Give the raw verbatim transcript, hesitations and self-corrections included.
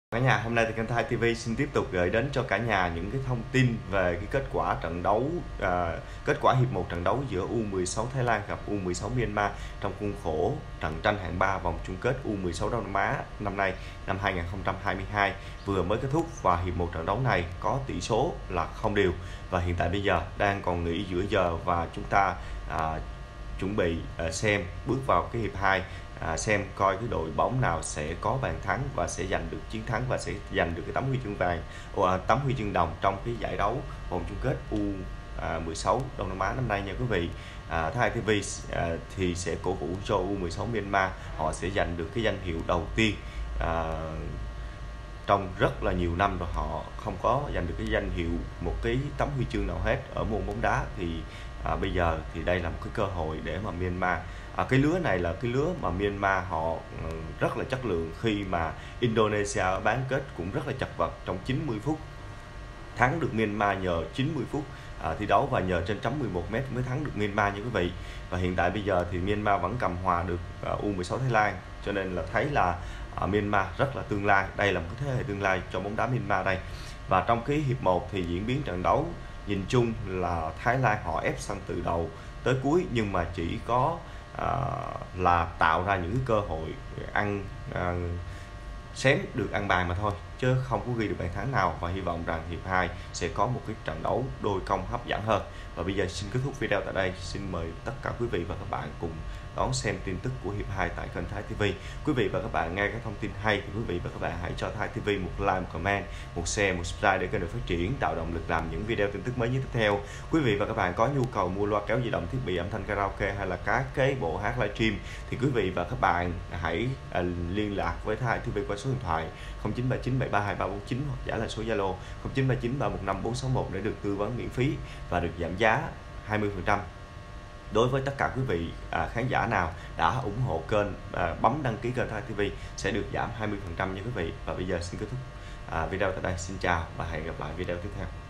Cả nhà, hôm nay thì kênh Thai ti vi xin tiếp tục gửi đến cho cả nhà những cái thông tin về cái kết quả trận đấu à, kết quả hiệp một trận đấu giữa u mười sáu Thái Lan gặp u mười sáu Myanmar trong khuôn khổ trận tranh hạng ba vòng chung kết u mười sáu Đông Nam Á năm nay năm hai nghìn không trăm hai mươi hai vừa mới kết thúc, và hiệp một trận đấu này có tỷ số là không đều, và hiện tại bây giờ đang còn nghỉ giữa giờ và chúng ta à, chuẩn bị uh, xem bước vào cái hiệp hai, à, xem coi cái đội bóng nào sẽ có bàn thắng và sẽ giành được chiến thắng và sẽ giành được cái tấm huy chương vàng, uh, tấm huy chương đồng trong cái giải đấu vòng chung kết u mười sáu Đông Nam Á năm nay nha quý vị. À, Thai ti vi à, thì sẽ cổ vũ cho u mười sáu Myanmar, họ sẽ giành được cái danh hiệu đầu tiên à, trong rất là nhiều năm rồi họ không có giành được cái danh hiệu một cái tấm huy chương nào hết ở môn bóng đá. Thì à, bây giờ thì đây là một cái cơ hội để mà Myanmar, à, cái lứa này là cái lứa mà Myanmar họ rất là chất lượng, khi mà Indonesia ở bán kết cũng rất là chật vật trong chín mươi phút, thắng được Myanmar nhờ chín mươi phút à, thi đấu, và nhờ trên chấm mười một mét mới thắng được Myanmar như quý vị. Và hiện tại bây giờ thì Myanmar vẫn cầm hòa được à, u mười sáu Thái Lan, cho nên là thấy là à, Myanmar rất là tương lai, đây là một cái thế hệ tương lai cho bóng đá Myanmar đây. Và trong cái hiệp một thì diễn biến trận đấu nhìn chung là Thái Lan họ ép sân từ đầu tới cuối, nhưng mà chỉ có à, là tạo ra những cái cơ hội ăn à, xém được ăn bàn mà thôi, chứ không có ghi được bàn thắng nào. Và hy vọng rằng hiệp hai sẽ có một cái trận đấu đôi công hấp dẫn hơn. Và bây giờ xin kết thúc video tại đây. Xin mời tất cả quý vị và các bạn cùng đón xem tin tức của hiệp hai tại kênh Thai ti vi. Quý vị và các bạn nghe các thông tin hay thì quý vị và các bạn hãy cho Thai ti vi một like, một comment, một share, một subscribe để kênh được phát triển, tạo động lực làm những video tin tức mới nhất tiếp theo. Quý vị và các bạn có nhu cầu mua loa kéo di động, thiết bị âm thanh karaoke hay là các cái bộ hát livestream thì quý vị và các bạn hãy à, liên lạc với Thai ti vi qua số điện thoại không chín ba chín bảy ba hai ba bốn chín hoặc giả là số Zalo không chín ba chín ba một năm bốn sáu một để được tư vấn miễn phí và được giảm giá hai mươi phần trăm. Đối với tất cả quý vị à, khán giả nào đã ủng hộ kênh, à, bấm đăng ký kênh Thai ti vi sẽ được giảm hai mươi phần trăm nha quý vị. Và bây giờ xin kết thúc à, video tại đây. Xin chào và hẹn gặp lại video tiếp theo.